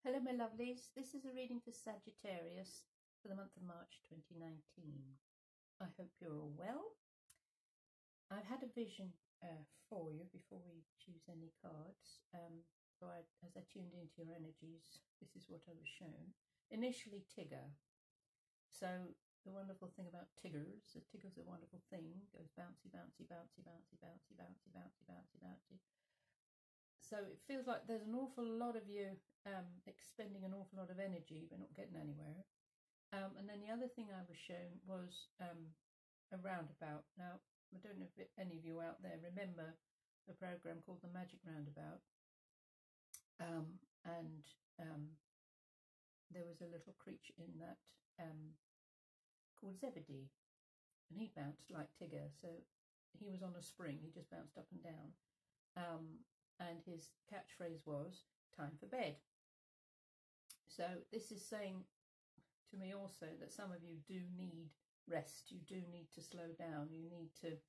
Hello my lovelies, this is a reading for Sagittarius for the month of March 2019. I hope you're all well. I've had a vision for you before we choose any cards. As I tuned into your energies, this is what I was shown. Initially Tigger. So the wonderful thing about Tigger's a wonderful thing, goes bouncy, bouncy, bouncy, bouncy, bouncy, bouncy, bouncy, bouncy, bouncy. So it feels like there's an awful lot of you expending an awful lot of energy but not getting anywhere. And then the other thing I was shown was a roundabout. Now, I don't know if any of you out there remember a program called The Magic Roundabout. There was a little creature in that called Zebedee, and he bounced like Tigger. So he was on a spring, he just bounced up and down. And his catchphrase was, "Time for bed." So this is saying to me also that some of you do need rest, you do need to slow down, you need to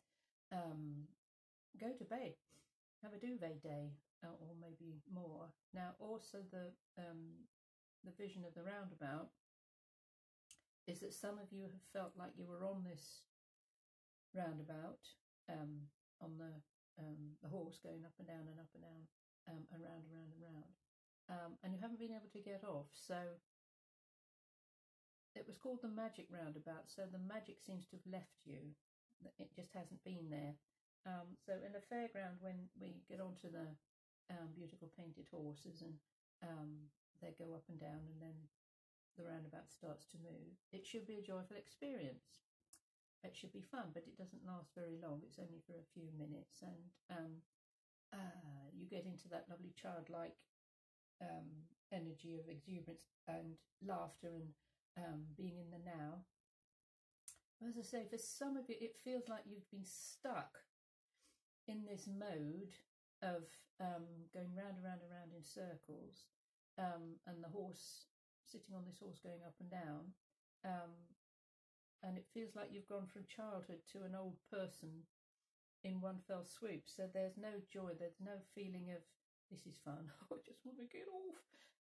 go to bed, have a duvet day, or maybe more. Now also the vision of the roundabout is that some of you have felt like you were on this roundabout, on the horse going up and down and up and down, and round and round and round, and you haven't been able to get off. So it was called the magic roundabout, so the magic seems to have left you, it just hasn't been there. So in a fairground, when we get onto the beautiful painted horses and they go up and down and then the roundabout starts to move, it should be a joyful experience. It should be fun, but it doesn't last very long. It's only for a few minutes, and you get into that lovely childlike energy of exuberance and laughter and being in the now. As I say, for some of you, it feels like you've been stuck in this mode of going round and round and round in circles, and the horse, sitting on this horse going up and down. And it feels like you've gone from childhood to an old person in one fell swoop. So there's no joy, there's no feeling of, this is fun, I just want to get off.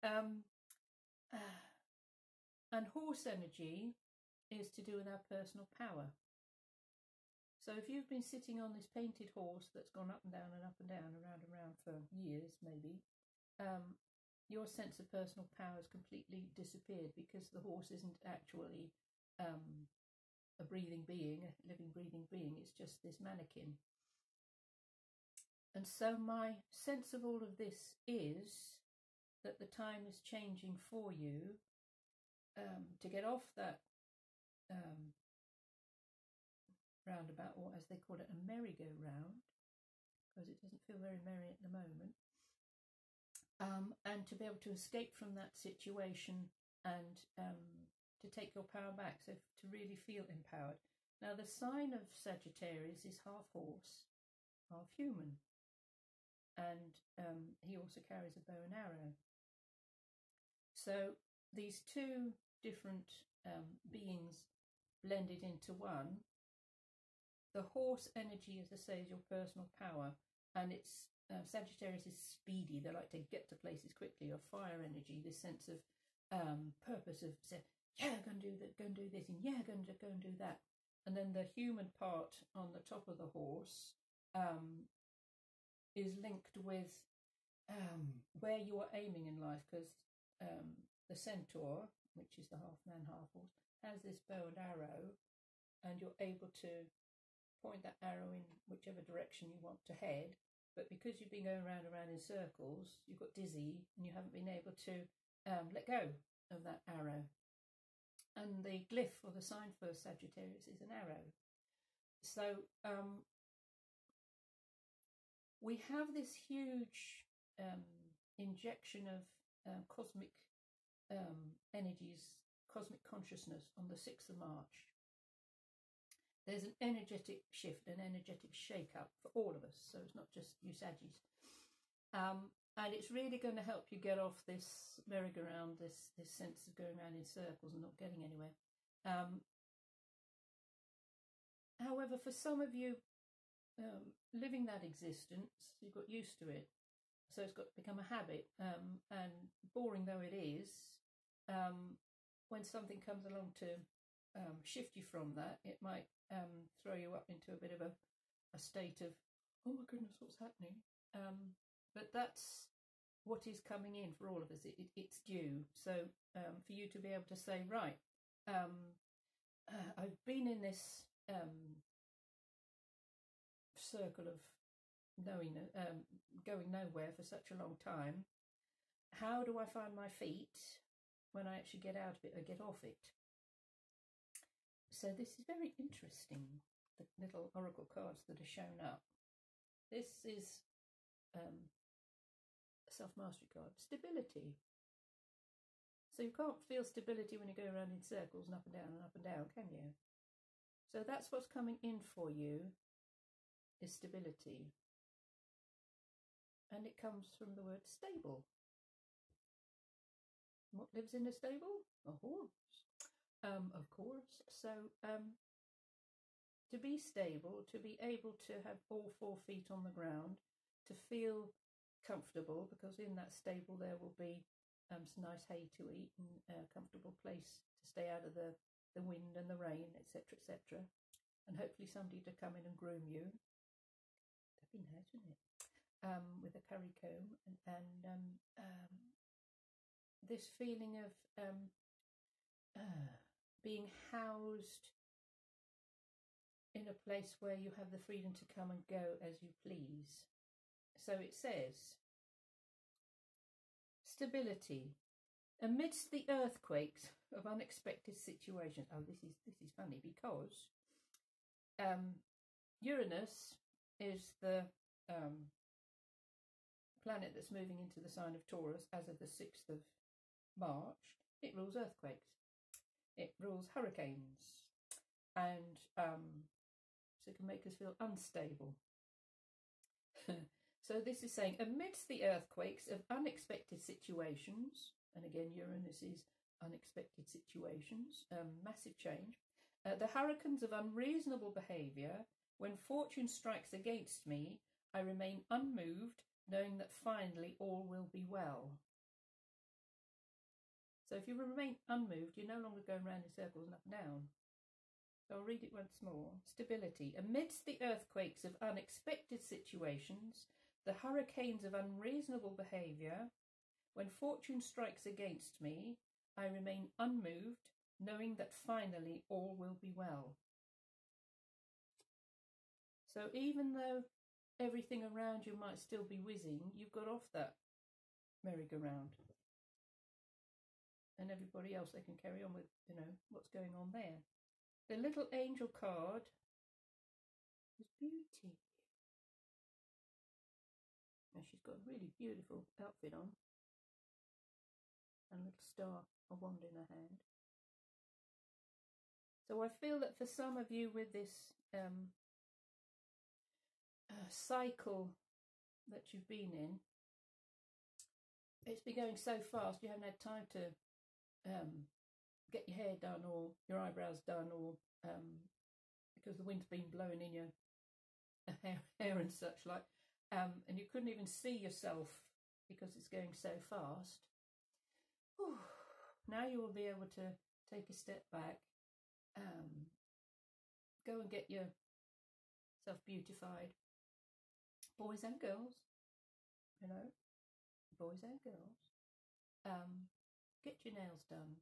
And horse energy is to do with our personal power. So if you've been sitting on this painted horse that's gone up and down and up and down, around and round for years maybe, your sense of personal power has completely disappeared, because the horse isn't actually a breathing being, a living breathing being. It's just this mannequin. And so my sense of all of this is that the time is changing for you to get off that roundabout, or as they call it, a merry-go-round, because it doesn't feel very merry at the moment, and to be able to escape from that situation and to take your power back, so to really feel empowered. Now the sign of Sagittarius is half horse, half human, and he also carries a bow and arrow. So these two different beings blended into one. The horse energy, as I say, is your personal power, and it's Sagittarius is speedy. They like to get to places quickly. Or fire energy, this sense of purpose of, say, yeah, go and do that, go and do this, and yeah, go and do that. And then the human part on the top of the horse is linked with where you are aiming in life, because the centaur, which is the half man, half horse, has this bow and arrow, and you're able to point that arrow in whichever direction you want to head. But because you've been going round and round in circles, you've got dizzy and you haven't been able to let go of that arrow. And the glyph, or the sign for Sagittarius, is an arrow. So we have this huge injection of cosmic energies, cosmic consciousness on the 6th of March. There's an energetic shift, an energetic shake-up for all of us, so it's not just you Saggies. And it's really going to help you get off this merry-go-round, this sense of going around in circles and not getting anywhere. However, for some of you, living that existence, you've got used to it. So it's got to become a habit, and boring though it is, when something comes along to shift you from that, it might throw you up into a bit of a state of, oh my goodness, what's happening? But that's what is coming in for all of us. It's due. So for you to be able to say, right, I've been in this circle of knowing, going nowhere for such a long time. How do I find my feet when I actually get out of it or get off it? So this is very interesting, the little oracle cards that are shown up. This is a self-mastery card. Stability. So you can't feel stability when you go around in circles and up and down, can you? So that's what's coming in for you, is stability. And it comes from the word stable. What lives in a stable? A horse. Of course. So to be stable, to be able to have all 4 feet on the ground, to feel comfortable, because in that stable there will be some nice hay to eat and a comfortable place to stay out of the wind and the rain, etc., etc. And hopefully somebody to come in and groom you. That'd be nice, wouldn't it? With a curry comb and this feeling of being housed in a place where you have the freedom to come and go as you please. So it says, stability. Amidst the earthquakes of unexpected situations. Oh, this is funny because Uranus is the planet that's moving into the sign of Taurus as of the 6th of March. It rules earthquakes. It rules hurricanes. And so it can make us feel unstable. So this is saying, amidst the earthquakes of unexpected situations, and again Uranus is unexpected situations, massive change, the hurricanes of unreasonable behaviour, when fortune strikes against me, I remain unmoved, knowing that finally all will be well. So if you remain unmoved, you're no longer going round in circles and up and down. So I'll read it once more. Stability. Amidst the earthquakes of unexpected situations, the hurricanes of unreasonable behaviour, when fortune strikes against me, I remain unmoved, knowing that finally all will be well. So even though everything around you might still be whizzing, you've got off that merry-go-round. And everybody else, they can carry on with, what's going on there. The little angel card is beauty. And she's got a really beautiful outfit on. And a little star, a wand in her hand. So I feel that for some of you with this cycle that you've been in, it's been going so fast you haven't had time to get your hair done or your eyebrows done, or because the wind's been blowing in your hair and such like, and you couldn't even see yourself because it's going so fast. Whew. Now you will be able to take a step back, go and get yourself beautified, boys and girls, boys and girls. Get your nails done.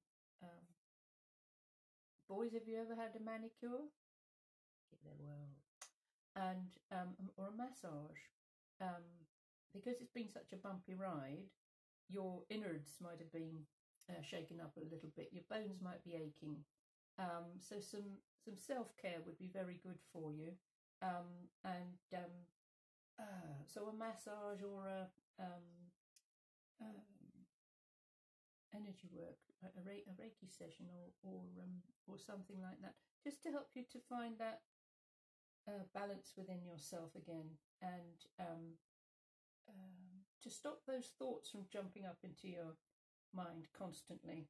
Boys, have you ever had a manicure? Give it a whirl. And or a massage. Because it's been such a bumpy ride, your innards might have been shaken up a little bit. Your bones might be aching. So some self-care would be very good for you. So a massage or a energy work, a Reiki session, or something like that, just to help you to find that balance within yourself again, and to stop those thoughts from jumping up into your mind constantly.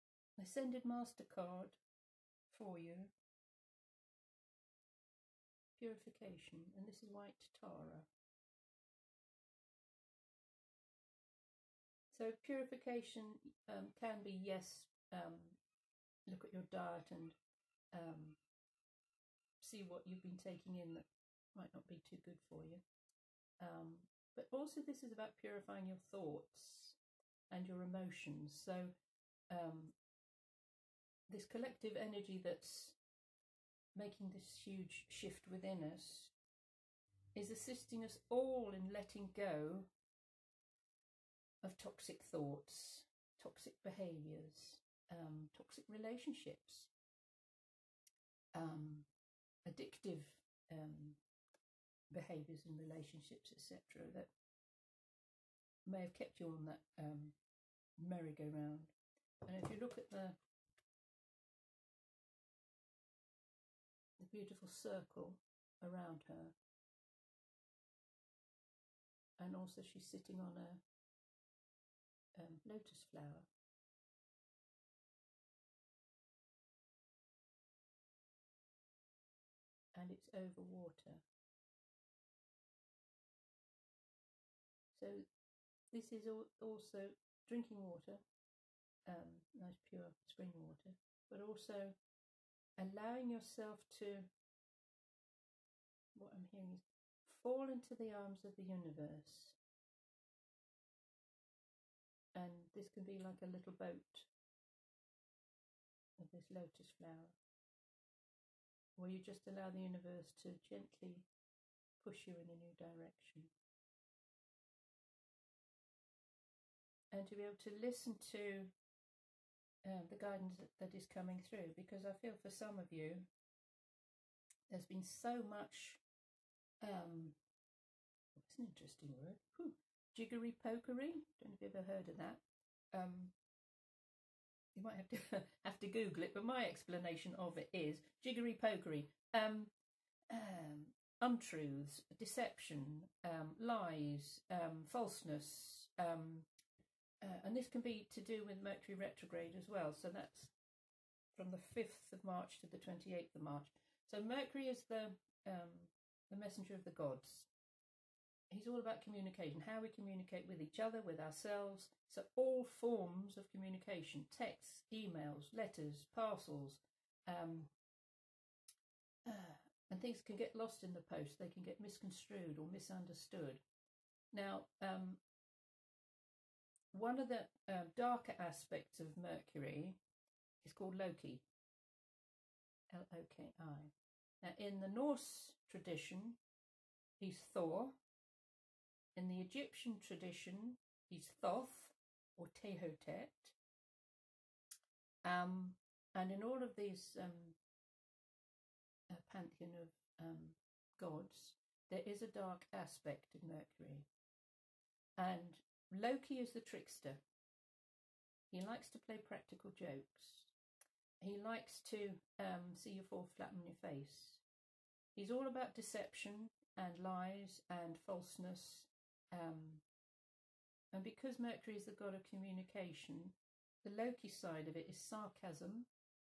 Ascended MasterCard for you. purification, and this is white Tara. So purification can be, yes, look at your diet and see what you've been taking in that might not be too good for you. But also this is about purifying your thoughts and your emotions. So this collective energy that's making this huge shift within us is assisting us all in letting go of toxic thoughts, toxic behaviors, toxic relationships, addictive behaviors in relationships, etc., that may have kept you on that merry-go-round. And if you look at the beautiful circle around her, and also she's sitting on a lotus flower. And it's over water. So this is also drinking water, nice pure spring water, but also allowing yourself to, what I'm hearing is, fall into the arms of the universe. And this can be like a little boat of this lotus flower, where you just allow the universe to gently push you in a new direction. And to be able to listen to the guidance that is coming through, because I feel for some of you, there's been so much, it's an interesting word, jiggery pokery. Don't know if you've ever heard of that. You might have to Google it, but my explanation of it is jiggery pokery, untruths, deception, lies, falseness, and this can be to do with Mercury retrograde as well. So that's from the 5th of March to the 28th of March. So Mercury is the messenger of the gods. He's all about communication, how we communicate with each other, with ourselves. So all forms of communication, texts, emails, letters, parcels, and things can get lost in the post. They can get misconstrued or misunderstood. Now, one of the darker aspects of Mercury is called Loki, L-O-K-I. Now, in the Norse tradition, he's Thor. In the Egyptian tradition, he's Thoth or Tehotet. And in all of these pantheon of gods, there is a dark aspect of Mercury. And Loki is the trickster. He likes to play practical jokes. He likes to see you fall flat on your face. He's all about deception and lies and falseness. And because Mercury is the god of communication, the Loki side of it is sarcasm,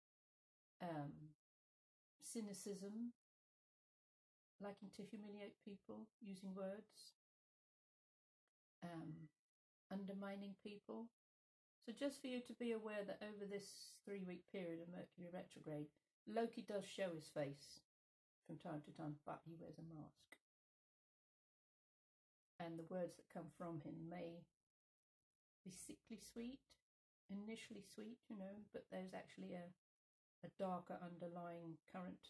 cynicism, liking to humiliate people using words, undermining people. So just for you to be aware that over this 3-week period of Mercury retrograde, Loki does show his face from time to time, but he wears a mask. And the words that come from him may be sickly sweet, initially sweet, you know, but there's actually a darker underlying current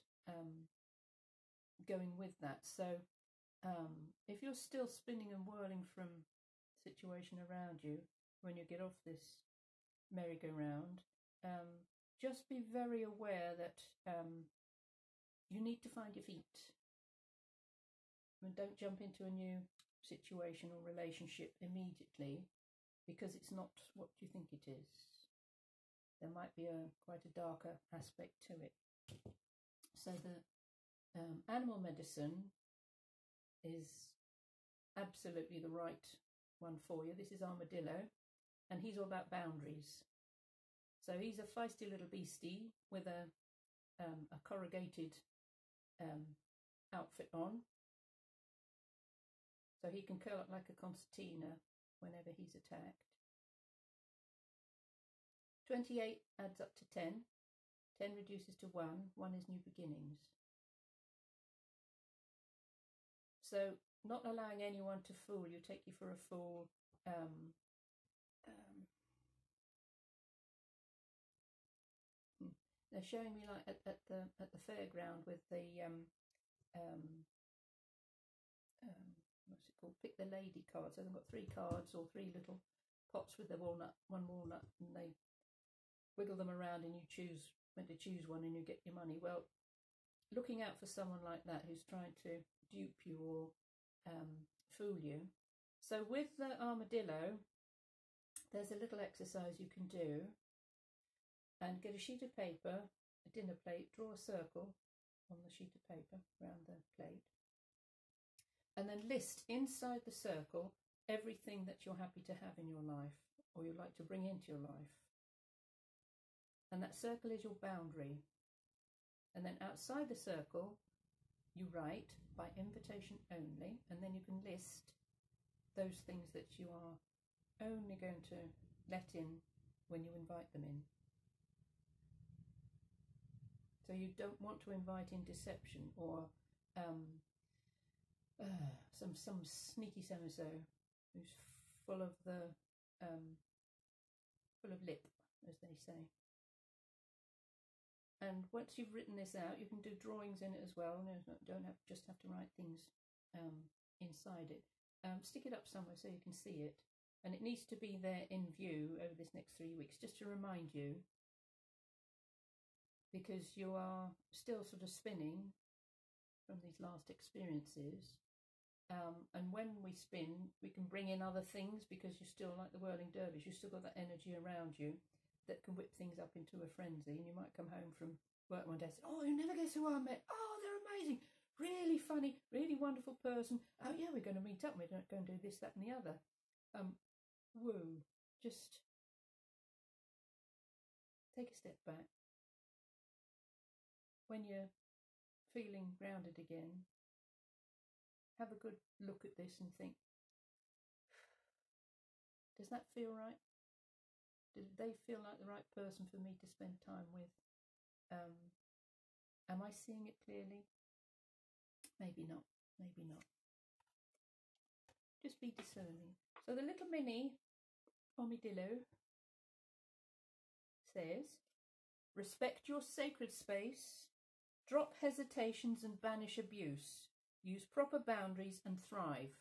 going with that. So if you're still spinning and whirling from situation around you when you get off this merry-go-round, just be very aware that you need to find your feet. And don't jump into a new situation or relationship immediately, because it's not what you think it is. There might be quite a darker aspect to it. So the animal medicine is absolutely the right one for you. This is Armadillo, and he's all about boundaries. So he's a feisty little beastie with a corrugated outfit on, so he can curl up like a concertina whenever he's attacked. 28 adds up to 10. 10 reduces to 1. 1 is new beginnings. So not allowing anyone to fool you, take you for a fool. They're showing me like at the fairground with the what's it called? Pick the lady card. So they've got 3 cards or 3 little pots with the walnut, one walnut, and they wiggle them around, and you choose when to choose one, and you get your money. Well, looking out for someone like that who's trying to dupe you or fool you. So with the armadillo, there's a little exercise you can do, and get a sheet of paper, a dinner plate, draw a circle on the sheet of paper around the plate, and then list inside the circle everything that you're happy to have in your life or you'd like to bring into your life. And that circle is your boundary. And then outside the circle, you write by invitation only, and then you can list those things that you are only going to let in when you invite them in. So you don't want to invite in deception or some sneaky so-and-so who's full of lip, as they say. And once you've written this out, you can do drawings in it as well. You don't just have to write things inside it. Stick it up somewhere so you can see it. And it needs to be there in view over this next 3 weeks, just to remind you, because you are still sort of spinning from these last experiences. And when we spin, we can bring in other things, because you're still like the whirling dervish. You've still got that energy around you that can whip things up into a frenzy. And you might come home from work one day and say, oh, you never guess who I met. Oh, they're amazing. Really funny, really wonderful person. Oh, yeah, we're going to meet up. We're going to do this, that, and the other. Woo. Just take a step back. When you're feeling grounded again, have a good look at this and think, does that feel right? Do they feel like the right person for me to spend time with? Am I seeing it clearly? Maybe not, maybe not. Just be discerning. So the little mini armadillo says, respect your sacred space, drop hesitations and banish abuse. Use proper boundaries and thrive.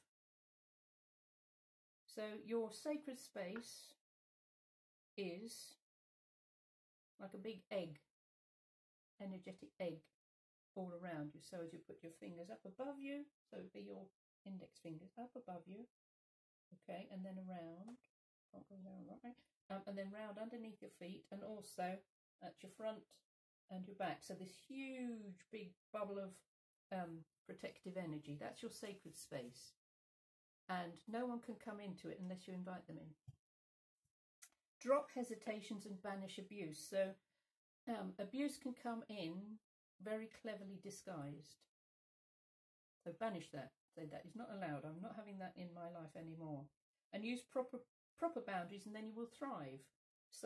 So your sacred space is like a big egg, energetic egg all around you. So as you put your fingers up above you, so it would be your index fingers up above you, okay, and then around, can't go down right, and then round underneath your feet, and also at your front and your back. So this huge big bubble of protective energy, that's your sacred space, and no one can come into it unless you invite them in. Drop hesitations and banish abuse. So abuse can come in very cleverly disguised. So banish that. Say that is not allowed. I'm not having that in my life anymore. And use proper boundaries, and then you will thrive. So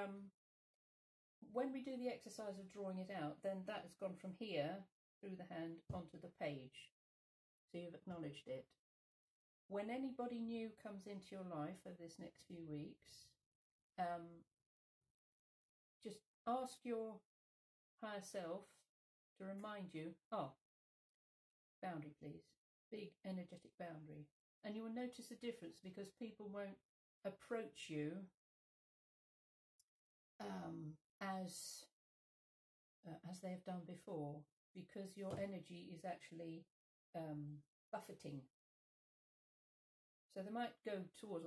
when we do the exercise of drawing it out, then that has gone from here through the hand onto the page. So you've acknowledged it. When anybody new comes into your life over this next few weeks, just ask your higher self to remind you, oh, boundary please, big energetic boundary. And you will notice a difference, because people won't approach you as they have done before, because your energy is actually buffeting. So they might go towards,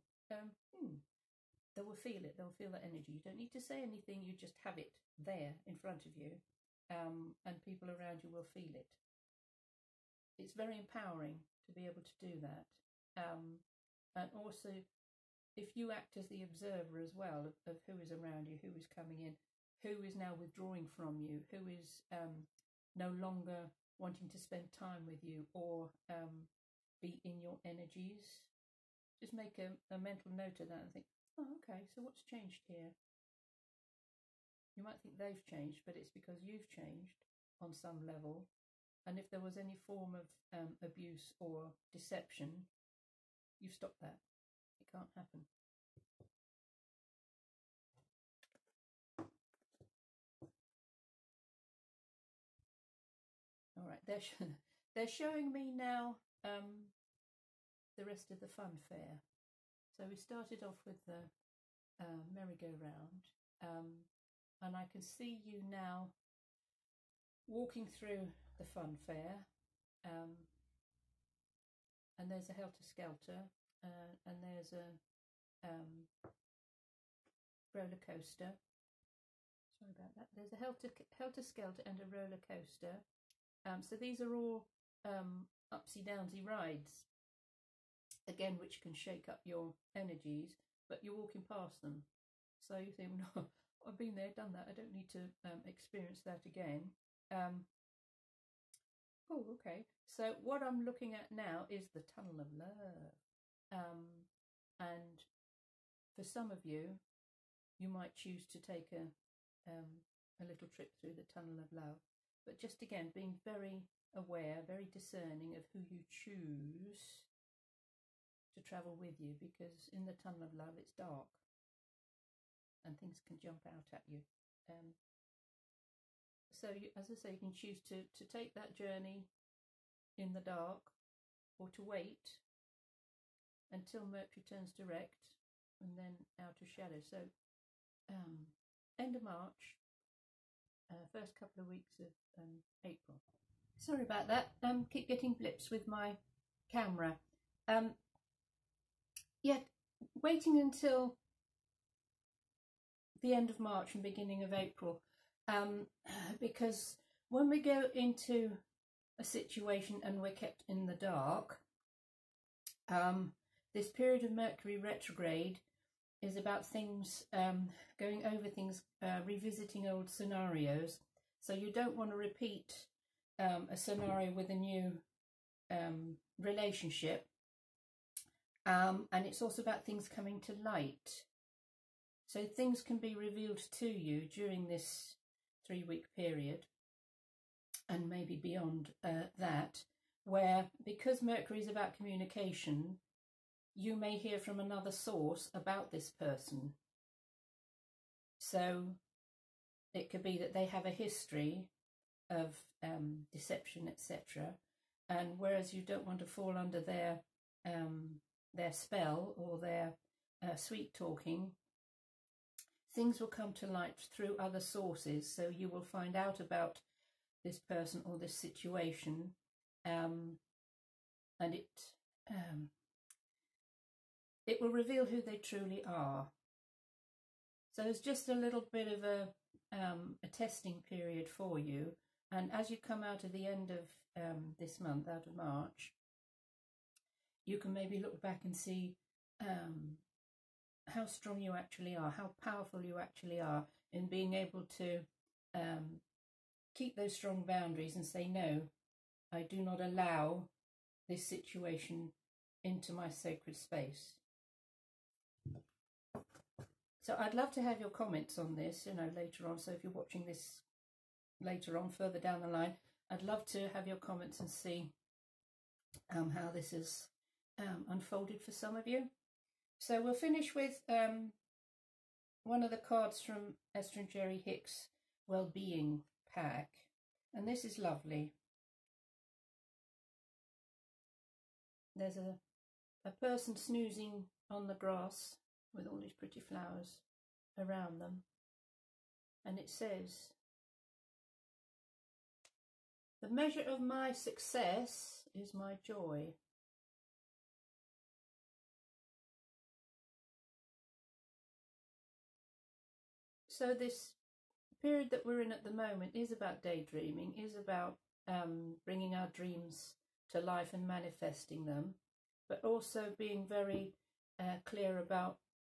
they will feel it, they'll feel that energy. You don't need to say anything, you just have it there in front of you, and people around you will feel it. It's very empowering to be able to do that. And also, if you act as the observer as well of who is around you, who is coming in, who is now withdrawing from you, who is no longer wanting to spend time with you or be in your energies. Just make a mental note of that and think, oh, okay, so what's changed here? You might think they've changed, but it's because you've changed on some level. And if there was any form of abuse or deception, you've stopped that. It can't happen. All right, they're showing me now the rest of the fun fair. So we started off with the merry-go-round, and I can see you now walking through the fun fair, and there's a helter-skelter, and there's a roller coaster. Sorry about that. There's a helter-skelter and a roller coaster. So these are all upsy-downsy rides, again, which can shake up your energies, but you're walking past them. So you think, no, I've been there, done that. I don't need to experience that again. Oh, okay. So what I'm looking at now is the tunnel of love. And for some of you, you might choose to take a little trip through the tunnel of love. But just again, being very aware, very discerning of who you choose to travel with you, because in the tunnel of love, it's dark and things can jump out at you. So you, as I say, you can choose to take that journey in the dark, or to wait until Mercury turns direct and then outer shadow. So end of March, first couple of weeks of April. Sorry about that. Keep getting blips with my camera. Yeah, waiting until the end of March and beginning of April, because when we go into a situation and we're kept in the dark, this period of Mercury retrograde is about things, going over things, revisiting old scenarios. So you don't want to repeat a scenario with a new relationship. And it's also about things coming to light. So things can be revealed to you during this 3-week period, and maybe beyond that, where, because Mercury is about communication, you may hear from another source about this person. So it could be that they have a history of deception, etc. And whereas you don't want to fall under their spell or their sweet talking, things will come to light through other sources. So you will find out about this person or this situation, and it will reveal who they truly are. So it's just a little bit of a testing period for you. And as you come out of the end of this month, out of March, you can maybe look back and see how strong you actually are, how powerful you actually are in being able to keep those strong boundaries and say, no, I do not allow this situation into my sacred space. So I'd love to have your comments on this, later on. So if you're watching this later on, further down the line, I'd love to have your comments and see how this has unfolded for some of you. So we'll finish with one of the cards from Esther and Jerry Hicks' Wellbeing pack. And this is lovely. There's a person snoozing on the grass with all these pretty flowers around them. And it says, "The measure of my success is my joy." So this period that we're in at the moment is about daydreaming, is about bringing our dreams to life and manifesting them, but also being very clear about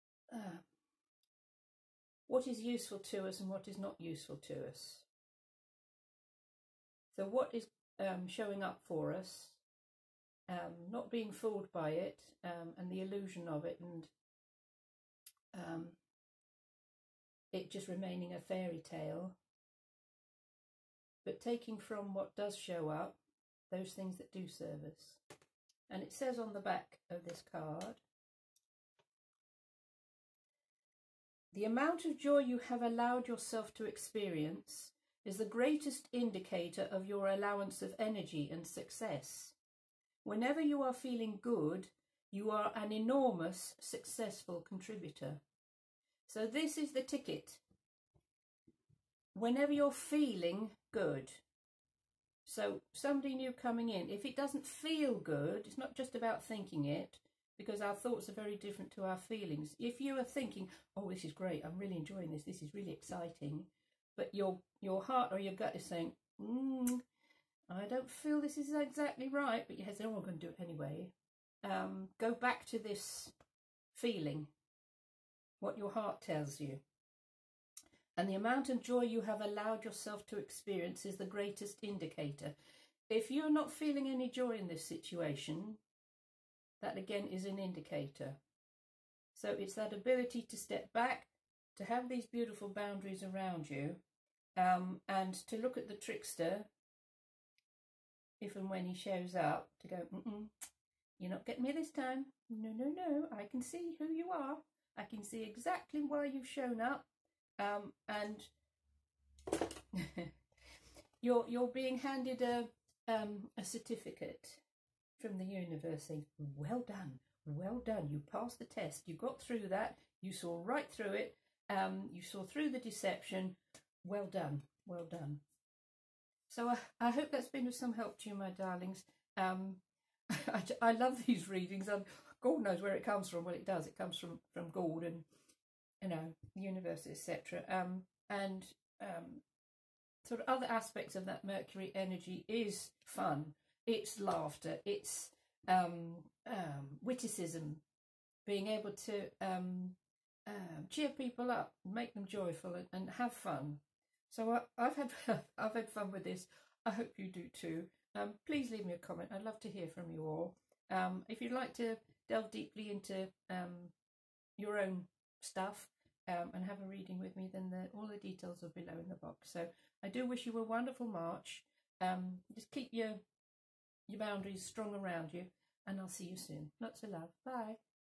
what is useful to us and what is not useful to us. So what is showing up for us, not being fooled by it, and the illusion of it, and it just remaining a fairy tale, but taking from what does show up those things that do serve us. And it says on the back of this card, the amount of joy you have allowed yourself to experience is the greatest indicator of your allowance of energy and success. Whenever you are feeling good, you are an enormous successful contributor. So this is the ticket. Whenever you're feeling good. So somebody new coming in, if it doesn't feel good, it's not just about thinking it, because our thoughts are very different to our feelings. If you are thinking, oh, this is great, I'm really enjoying this, this is really exciting, but your heart or your gut is saying, I don't feel this is exactly right, but you say, oh, I'm going to do it anyway. Go back to this feeling, what your heart tells you. And the amount of joy you have allowed yourself to experience is the greatest indicator. If you're not feeling any joy in this situation, that again is an indicator. So it's that ability to step back, to have these beautiful boundaries around you, and to look at the trickster, if and when he shows up, to go, you're not getting me this time. No, no, no, I can see who you are. I can see exactly why you've shown up. And you're being handed a certificate from the universe saying, well done, you passed the test, you got through that, you saw right through it, you saw through the deception, well done, well done. So I hope that's been of some help to you, my darlings. I love these readings, and God knows where it comes from. Well, it does, it comes from God and, you know, the universe, etc. And sort of other aspects of that Mercury energy is fun, it's laughter, it's witticism, being able to cheer people up, make them joyful, and have fun. So I've had fun with this. I hope you do too. Please leave me a comment. I'd love to hear from you all. If you'd like to delve deeply into your own stuff, and have a reading with me, then all the details are below in the box. So I do wish you a wonderful March. Just keep your boundaries strong around you, and I'll see you soon. Lots of love. Bye.